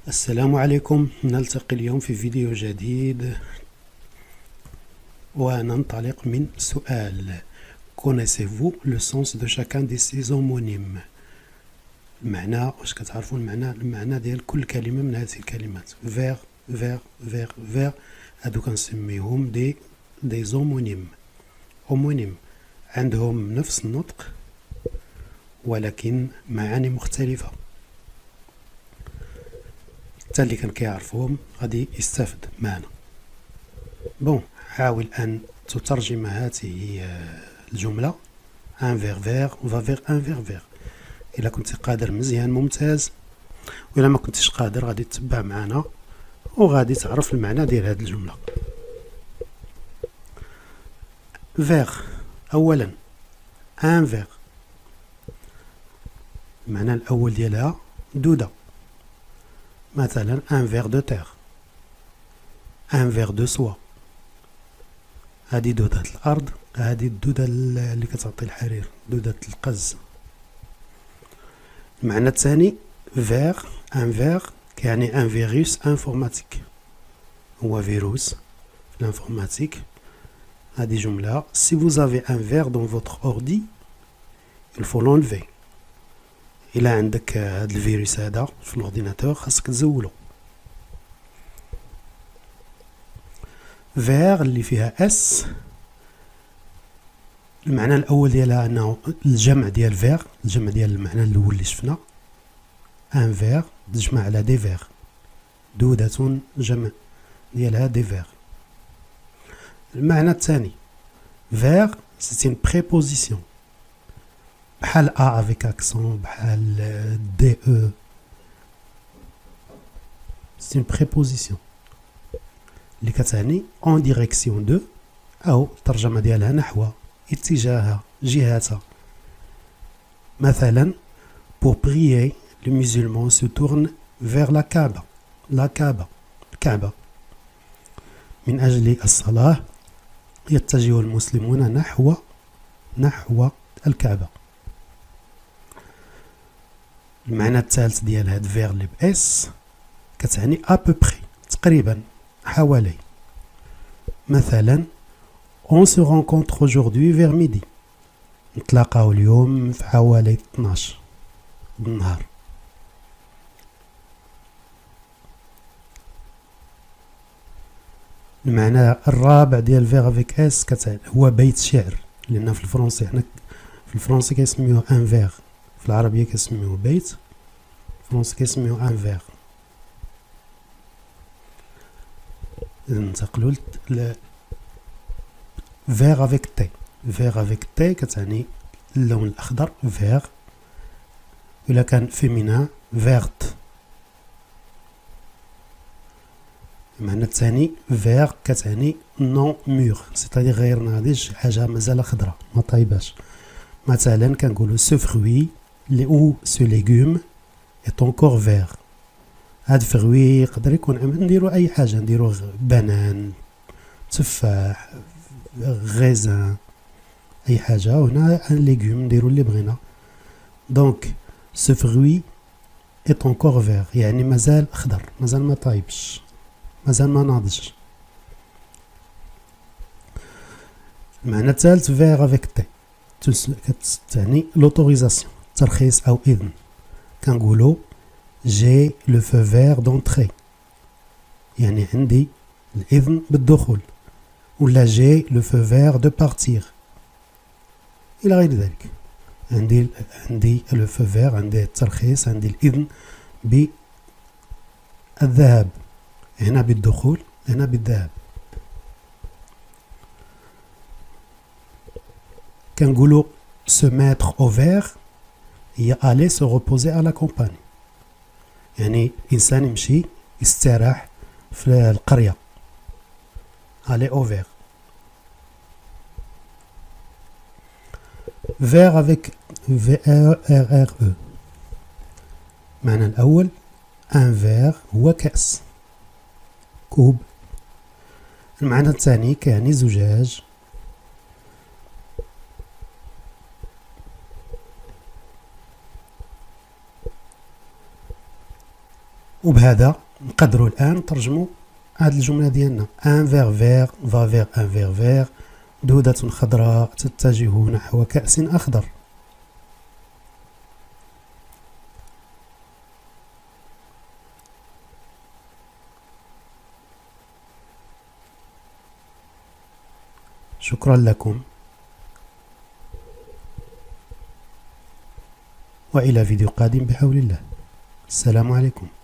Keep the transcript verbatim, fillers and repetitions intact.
السلام عليكم. نلتقي اليوم في فيديو جديد وننطلق من سؤال: Connaissez-vous le sens de chacun de ces homonymes؟ المعنى، واش كتعرفوا المعنى المعنى ديال كل كلمة من هذه الكلمات؟ فير فير فير فير هادو كنسميهم دي دي زومونيم. هومونيم عندهم نفس النطق ولكن معاني مختلفة. حتى اللي كان كيعرفهم غادي يستافد معنا. بون، حاول أن تترجم هذه الجملة ان فير فير فا فير ان فير فير. إلا كنت قادر مزيان ممتاز، وإلا ما كنتش قادر غادي تتبع معنا وغادي تعرف المعنى ديال هذه الجملة. فير أولا، ان فير المعنى الأول ديالها دودة. مثلا ان فير دو تير، ان فير دو سوا. هذه دودة الأرض، هذه الدودة اللي كتعطي الحرير، دودة القز. المعنى الثاني فير، ان فير كيعني ان فيروس انفورماتيك، هو فيروس الانفورماتيك. هذه جملة: si vous avez un verre dans votre ordi il faut l'enlever. إلا عندك هذا الفيروس هذا في الأورديناتور خاصك تزولو. فير اللي فيها اس، المعنى الأول ديالها أنه الجمع ديال فير، الجمع ديال المعنى الأول اللي شفنا. ان فير تجمع على دي فير، دودة جمع ديالها دي فير. المعنى الثاني فير سي ان بريبوزيسيون، بحال ا افيك اكسون، بحال دي او. سي ان بريبوزيسيون اللي كتعني اون ديريكسيون دو، او الترجمه ديالها نحو، اتجاه، جهة. مثلا pour prier les musulmans se tournent vers la Kaaba. la Kaaba الكعبة. من أجل الصلاة يتجه المسلمون نحو نحو الكعبة. المعنى الثالث ديال هاد فير اللي باس كتعني ابوبخي، تقريبا، حوالي. مثلا on se rencontre aujourd'hui vers midi، نتلاقاو اليوم في حوالي اثناش بالنهار. المعنى الرابع ديال فيغ افيك اس كتعني هو بيت شعر، لان في الفرنسي حنا في الفرنسي كيسميوه ان فيغ، في العربيه كيسميوه بيت، في الفرنسي كيسميوه ان فيغ. اذا ننتقلوا ل فيغ افيك تي. فيغ افيك تي كتعني اللون الاخضر، فيغ. الا كان فيمينا فيغت. المعنى الثاني فيغ كتعني نون مور، سيتادير غير ناضج، حاجه مازال خضراء ما طايباش. مثلا كنقولوا سو فروي لي او سو ليغوم ايت انكور فيغ. هاد فروي يقدر يكون نديرو اي حاجه، نديرو بنان، تفاح، غيزان، اي حاجه. وهنا ان ليغوم نديرو اللي بغينا. دونك سو فروي ايت انكور فيغ يعني مازال خضر، مازال ما طايبش، مازال ما ناضج. المعنى الثالث فيغ افيك تي كتعني لوتوريزاسيون، ترخيص او اذن. كنقولوا جي لو فو فير دونطري، يعني عندي الاذن بالدخول، ولا جي لو فو فير دو بارتير الى غير ذلك. عندي عندي لو فو فير، عندي الترخيص، عندي الاذن بالذهاب، هنا بالدخول، هنا بالذهاب. كنقولوا se mettre au vert هي aller se reposer à la campagne، يعني الانسان يمشي يستراح في القريه. aller au vert. vert avec V R R R E. المعنى الأول ان فير هو كأس، كوب. المعنى الثاني كيعني زجاج. وبهذا نقدروا الآن نترجموا هذه الجملة ديالنا ان فيغ فيغ فا فيغ ان فيغ فيغ، دودة خضراء تتجه نحو كأس أخضر. شكرا لكم، وإلى فيديو قادم بحول الله. السلام عليكم.